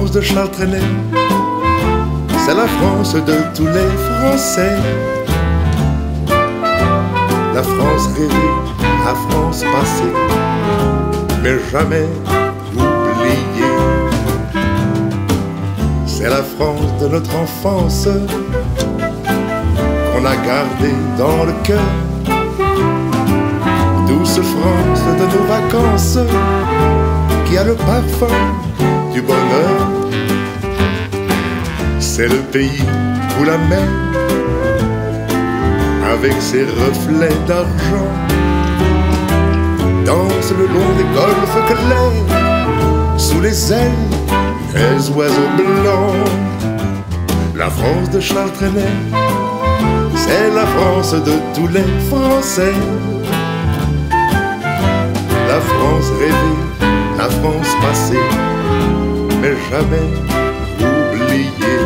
France de Charles Trenet, c'est la France de tous les Français. La France rêvée, la France passée, mais jamais oubliée. C'est la France de notre enfance qu'on a gardée dans le cœur. Douce France de nos vacances qui a le parfum du bonheur. C'est le pays où la mer, avec ses reflets d'argent, danse le long des golfes clairs, sous les ailes des oiseaux blancs. La France de Charles Trenet, c'est la France de tous les Français. La France rêvée, la France passée, mais jamais oubliée.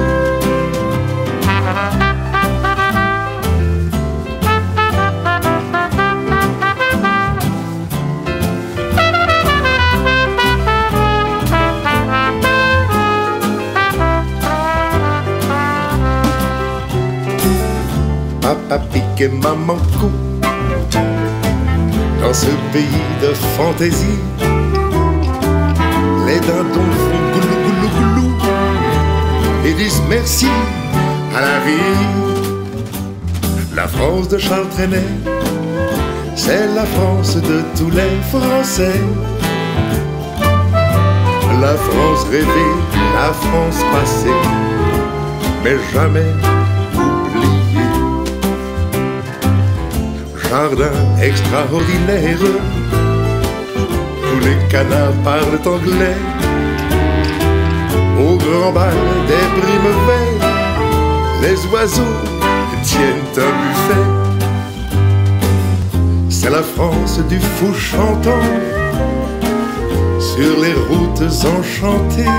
Papa pique et maman coupe dans ce pays de fantaisie. Les dindons font goulou goulou goulou et disent merci à la vie. La France de Charles Trenet, c'est la France de tous les Français. La France rêvée, la France passée, mais jamais oubliée. Jardin extraordinaire, tous les canards parlent anglais. Au grand bal des primes verts, les oiseaux tiennent un buffet. C'est la France du fou chantant sur les routes enchantées.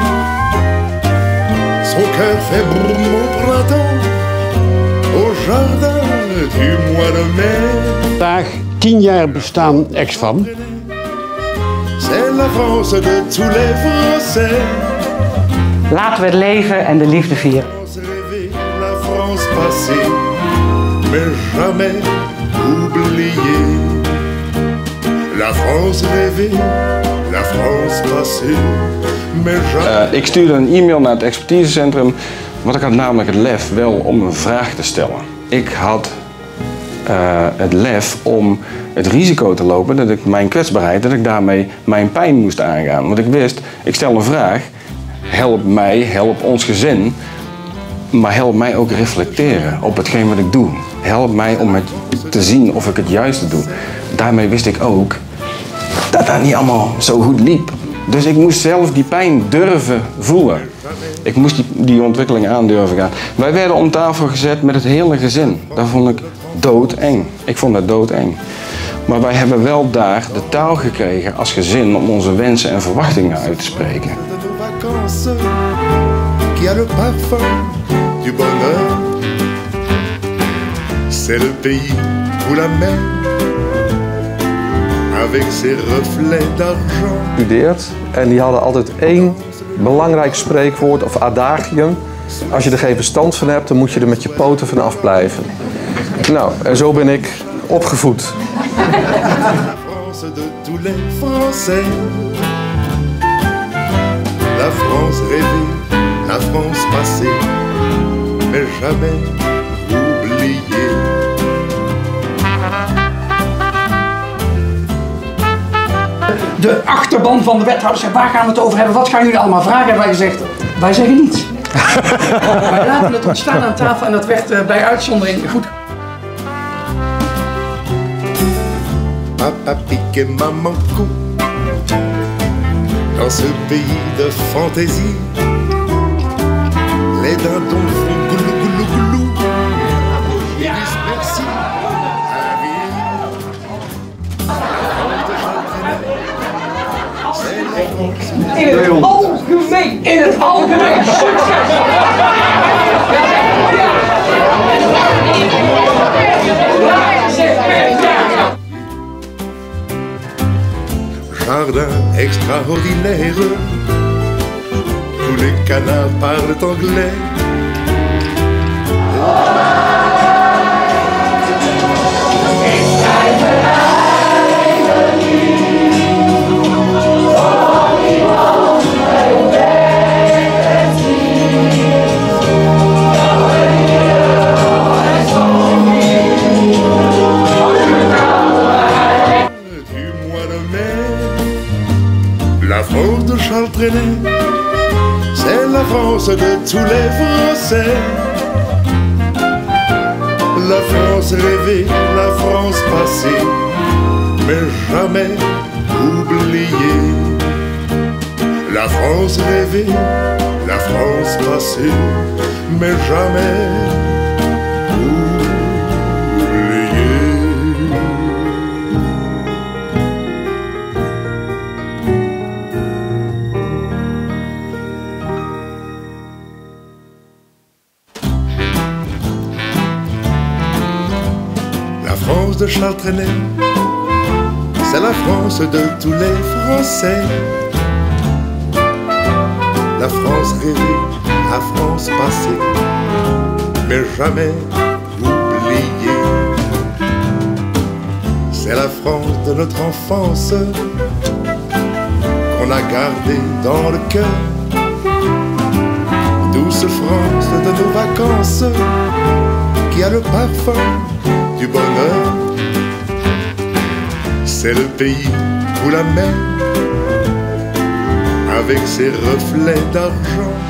Son cœur fait boum au printemps au jardin du mois de mai. Vandaag 10 jaar bestaan ex-fam. C'est la France de tous les Français. Laten we het leven en de liefde vieren. La France passée, mais jamais oubliée. La France rêvée, la France passée, mais jamais... Ik stuurde een e-mail naar het expertisecentrum, want ik had namelijk het lef wel om een vraag te stellen. Ik had het lef om het risico te lopen dat ik mijn kwetsbaarheid, dat ik daarmee mijn pijn moest aangaan. Want ik wist, ik stel een vraag, help mij, help ons gezin, maar help mij ook reflecteren op hetgeen wat ik doe. Help mij om het te zien of ik het juiste doe. Daarmee wist ik ook dat dat niet allemaal zo goed liep. Dus ik moest zelf die pijn durven voelen. Ik moest die ontwikkeling aan durven gaan. Wij werden om tafel gezet met het hele gezin. Dat vond ik doodeng. Ik vond dat doodeng. Maar wij hebben wel daar de taal gekregen als gezin om onze wensen en verwachtingen uit te spreken. C'est le pays où la mer, avec ses reflets d'argent. En die hadden altijd één belangrijk spreekwoord of adagium. Als je er geen verstand van hebt, dan moet je er met je poten van afblijven. Nou, en zo ben ik opgevoed. La France rêvée, la France passée, mais jamais oubliée. De achterban van de wethouder zegt, waar gaan we het over hebben? Wat gaan jullie allemaal vragen? Hebben wij gezegd, wij zeggen niets. Wij laten het ontstaan aan tafel en dat werd bij uitzondering goed. Papa pique et maman coupe dans ce pays de fantaisie. Les dindons font goulou goulou goulou et disent merci à la vie. In het algemeen, succes! Jardin extraordinaire, tous les canards parlent anglais. La France de Charles Trenet, c'est la France de tous les Français. La France rêvée, la France passée, mais jamais oubliée. La France rêvée, la France passée, mais jamais oubliée. La France de Charles Trenet, c'est la France de tous les Français. La France rêvée, la France passée, mais jamais oubliée. C'est la France de notre enfance qu'on a gardée dans le cœur. Douce France de nos vacances qui a le parfum du bonheur. C'est le pays où la mer, avec ses reflets d'argent,